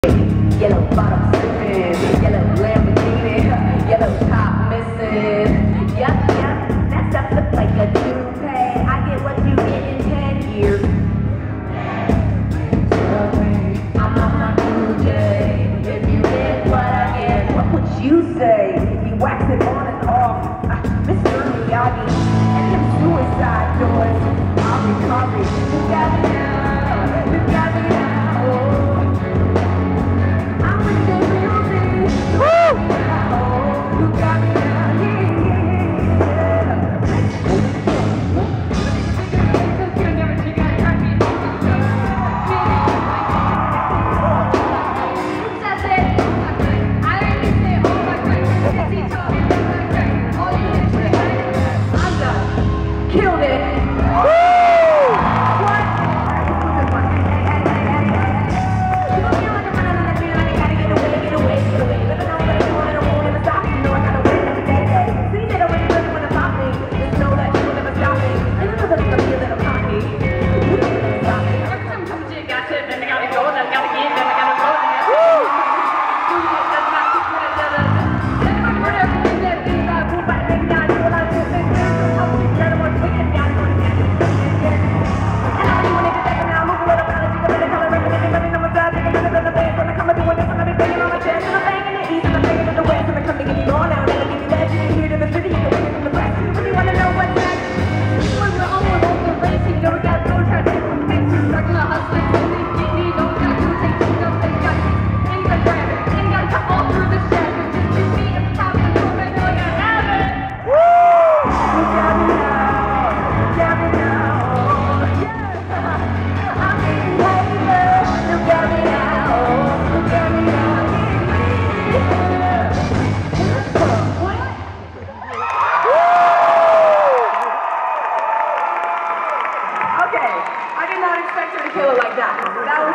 Yellow bottom slipping, yellow Lamborghini, yellow top missing. Yup, that stuff looks like a toupee. I get what you get in 10 years. I'm on my cool J. If you get what I get, what would you say? You wax it on and off, Mr. Miyagi, and them suicide doors. Copy, you got me now, you got me now. Oh. I'm with the music. Woo! Oh, you got me now, I'm done. Killed it. I did not expect her to kill it like that. That was